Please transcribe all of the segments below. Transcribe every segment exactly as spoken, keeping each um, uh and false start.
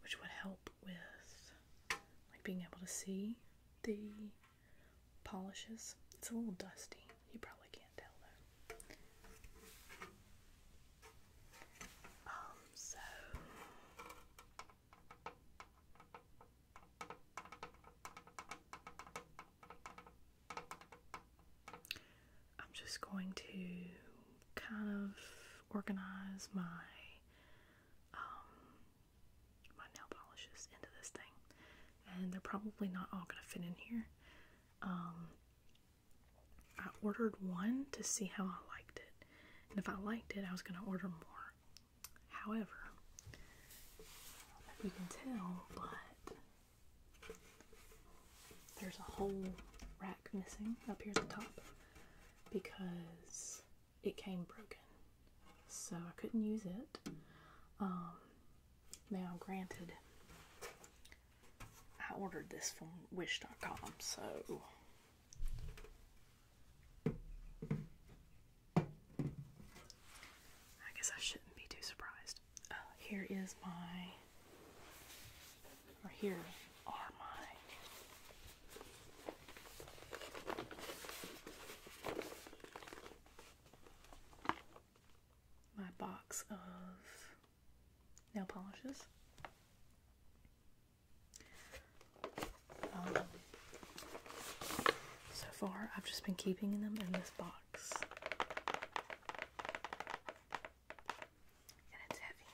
which would help with like being able to see the polishes. It's a little dusty. You probably can't tell though. Um, so I'm just going to kind of organize my um, my nail polishes into this thing, and they're probably not all gonna fit in here. Um, I ordered one to see how I liked it, and if I liked it, I was gonna order more. However, you can tell, but there's a whole rack missing up here at the top because it came broken, so I couldn't use it. Um, now, granted, I ordered this from wish dot com, so I guess I shouldn't be too surprised. Uh, here is my, or here are my my box of nail polishes. Um, so far, I've just been keeping them in this box. And it's heavy.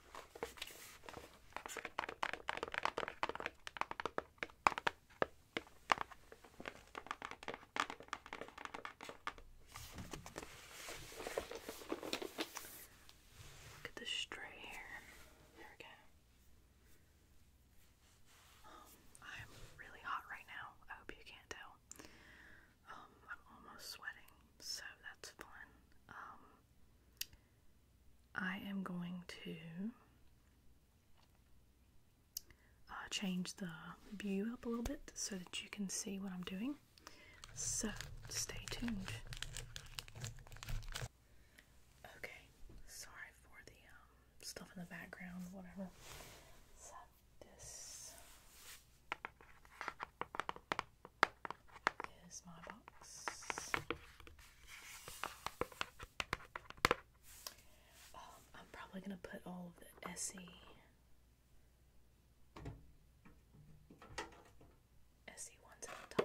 Look at the stray hair. There we go. Um, I'm really hot right now. I hope you can't tell. Um, I'm almost sweating, so that's fun. Um, I am going to uh, change the view up a little bit so that you can see what I'm doing. So, stay tuned. Okay, sorry for the um, stuff in the background, whatever. So, this is my box. Um, I'm probably going to put all of the Essie Essie ones at the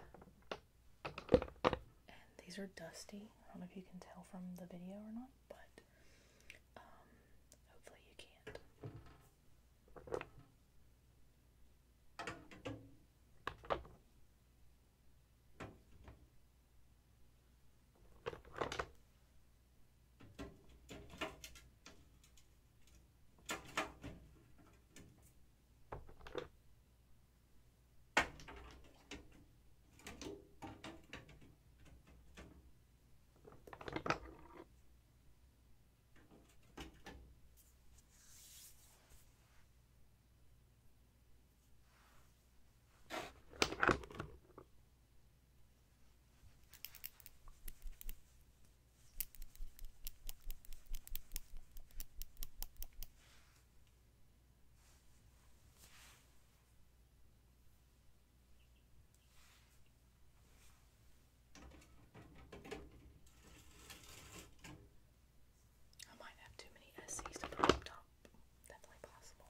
top. And these are dusty. I don't know if you can tell from the video or not, but um, hopefully you can't. I might have too many Essies to put up top. Definitely possible.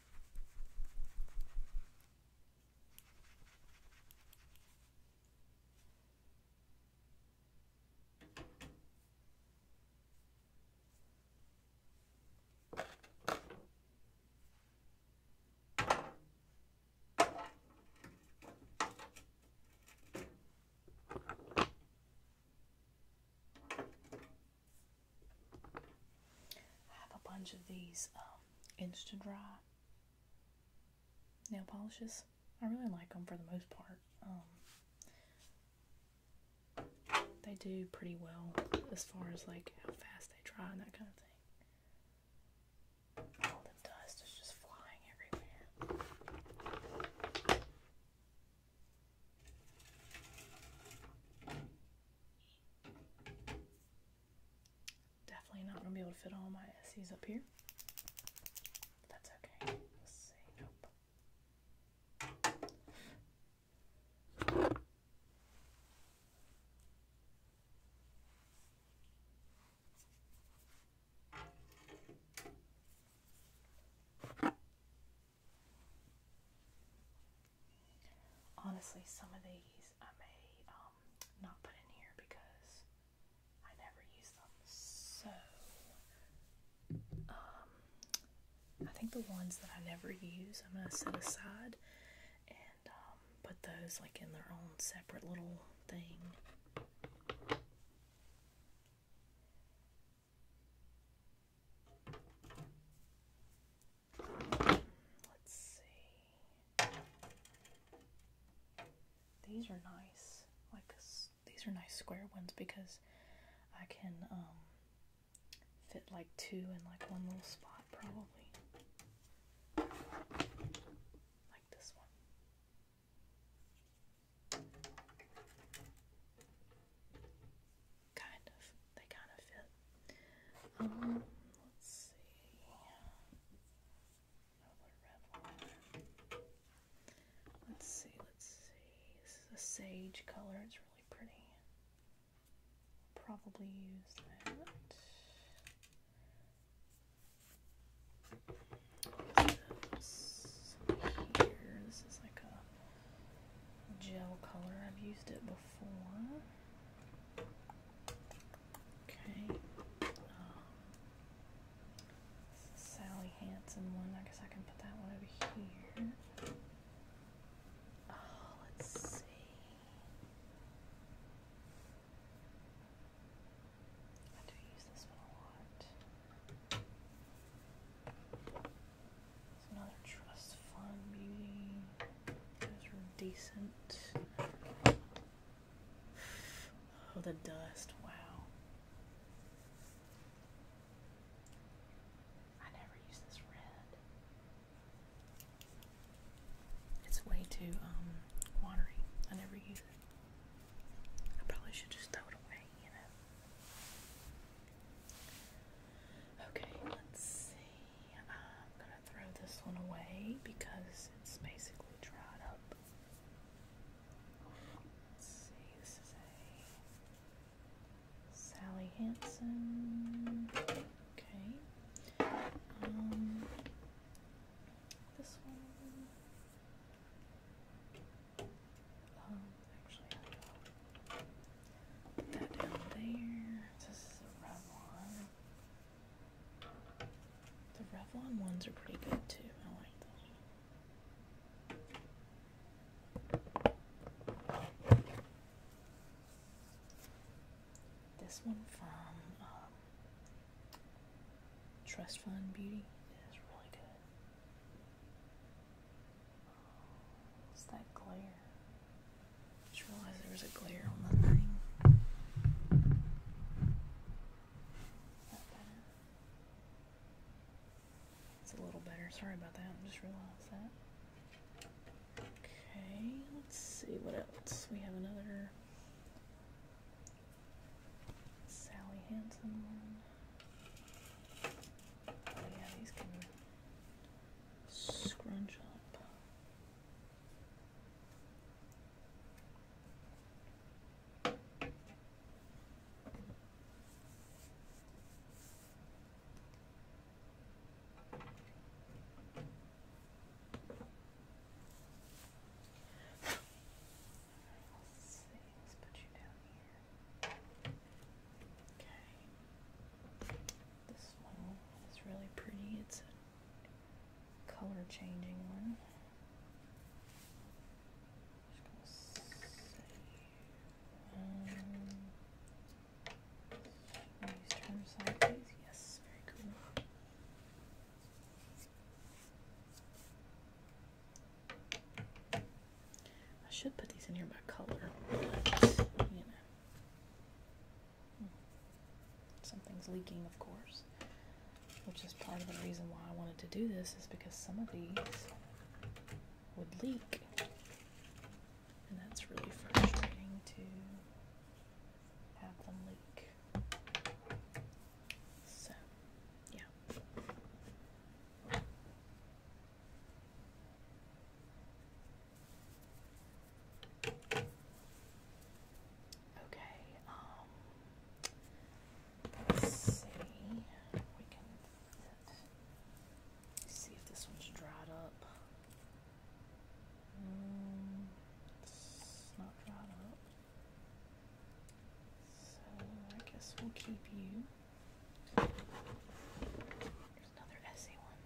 I have a bunch of these um, Insta-Dry nail polishes. I really like them for the most part. Um, they do pretty well as far as like how fast they dry and that kind of thing. All the dust is just flying everywhere. Definitely not going to be able to fit all my Essies up here. But that's okay. Let's see. Honestly, some of these I may um, not put in here because I never use them. So, um, I think the ones that I never use, I'm going to set aside and um, put those like in their own separate little thing. Let's see. These are nice. Like these are nice square ones because I can um, fit like two in like one little spot probably. Like this one. Kind of. They kind of fit. Um, let's see. Let's see, let's see. This is a sage color. It's really pretty. Probably use that. Here, this is like a gel color. I've used it before. Okay. Um, this is Sally Hansen one. I guess I can put that one over here. Oh, let's see. I do use this one a lot. It's another Trust Fund Beauty. Those are decent. Oh, the dust. Wow. I never use this red. It's way too um watery. I never use it. I probably should just throw it away, you know. Okay, let's see. I'm gonna throw this one away because it's basically dried up. Let's see, this is a Sally Hansen. Okay. Um, this one. Um, actually, put that down there. This is a Revlon. The Revlon ones are pretty good too. I like them. This one from um, Trust Fund Beauty is really good. What's that glare? Just realized there was a glare on the thing. That better? It's a little better. Sorry about that. I just realized that. Okay, let's see what else. We have another Sally Hansen one. Oh yeah, these can scrunch up. Let's see, let's put you down here. Okay. This one is really pretty. It's a color changing one. Just gonna say, um, use turn side, please. Yes, very cool. I should put these in here by color, but you know, something's leaking, of course. Which is part of the reason why I wanted to do this, is because some of these would leak. And that's really frustrating to have them leak. So, yeah. Okay, um, let's see. We can fit. See if this one's dried up. will keep you. There's another Essie one.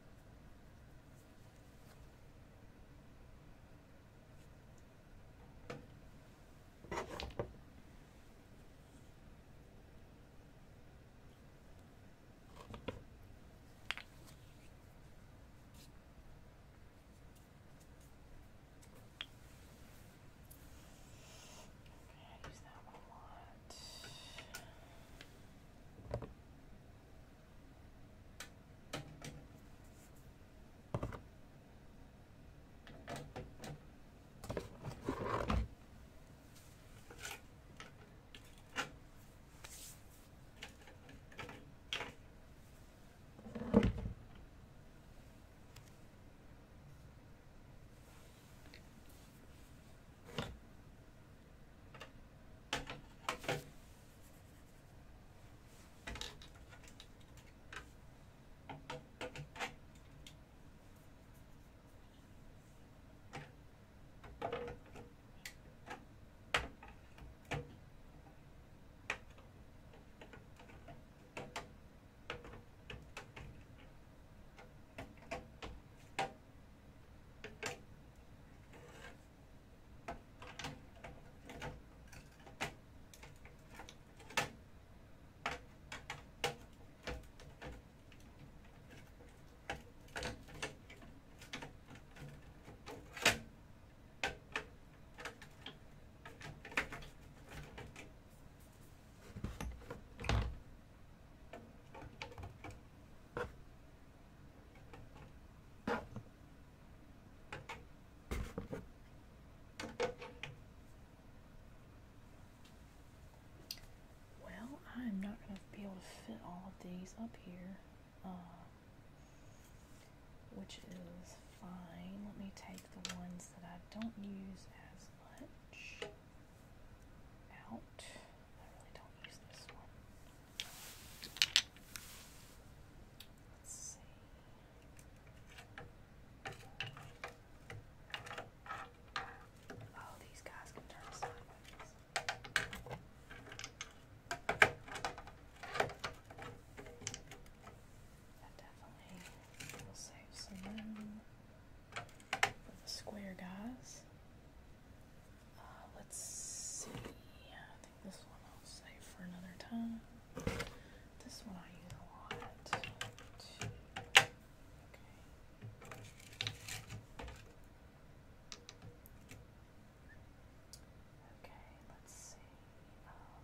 I'm not going to be able to fit all of these up here, uh, which is fine. Let me take the ones that I don't use as much out. I really don't use this one. Let's see. Oh, these guys can turn sideways. That definitely will save some room for the square guys. Uh, let's see. I think this one I'll save for another time. This one I use a lot. Okay. Okay, let's see. Um,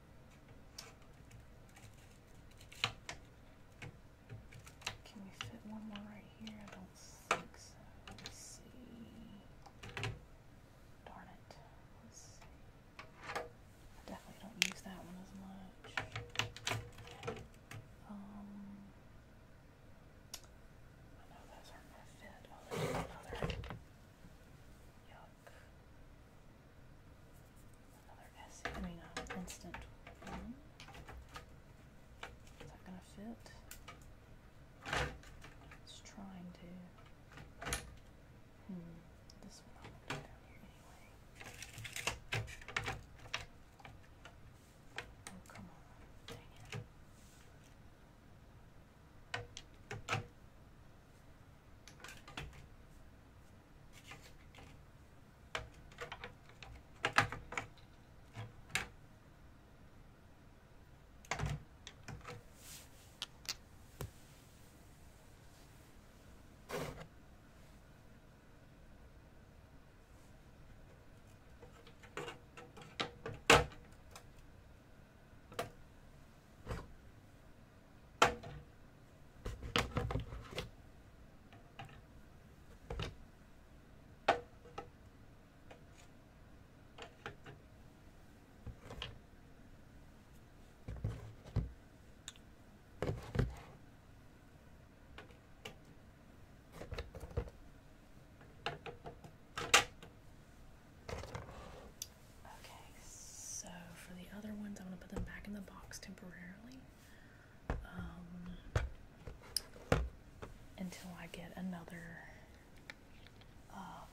can we fit one more right here? I don't think so. Let's see. Darn it. Let's see. I definitely don't use that one as much. Um, I know those aren't going to fit. Oh, there's another. Yuck. Another Essie. I mean, uh, instant one. Is that going to fit? It's trying to. Hmm. This one I'll put down here anyway. Oh, come on. Dang it. Okay, so for the other ones, I'm going to put them back in the box temporarily um, until I get another um,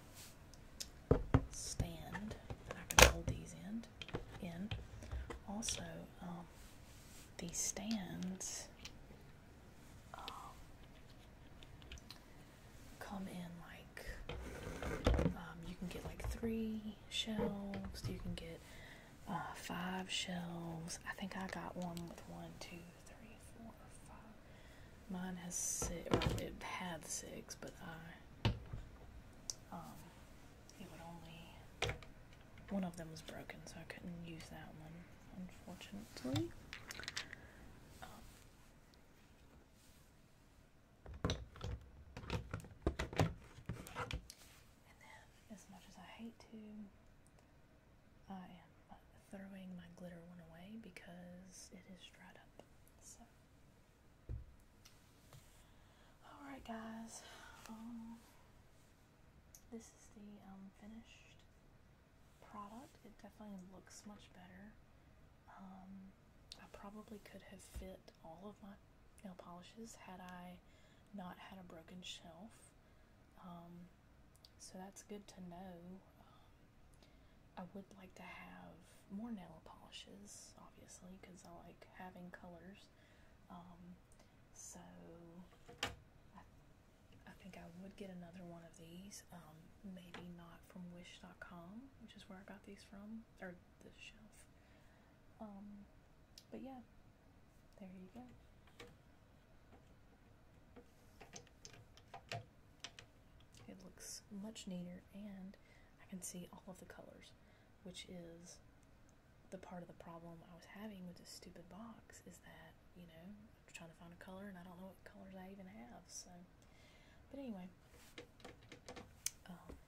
stand that I can hold these in. in. Also, um, these stands um, come in like, um, you can get like three shelves, you can get uh, five shelves. I think I got one with one, two, three, four, five. Mine has six, or it had six, but I, um, it would only, one of them was broken, so I couldn't use that one, unfortunately. Um, and then, as much as I hate to, I am throwing my glitter one away because it is dried up. So, alright guys, um, this is the um, finished product. It definitely looks much better. Um, I probably could have fit all of my nail polishes had I not had a broken shelf. Um, so that's good to know. Um, I would like to have more nail polishes, obviously, because I like having colors. Um, so I, I think I would get another one of these. Um, maybe not from wish dot com, which is where I got these from, or the shelf. Um, but yeah, there you go. It looks much neater, and I can see all of the colors, which is the part of the problem I was having with this stupid box, is that, you know, I'm trying to find a color and I don't know what colors I even have. So, but anyway, um,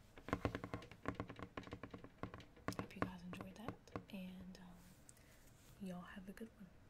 hope you guys enjoyed that, and um, y'all have a good one.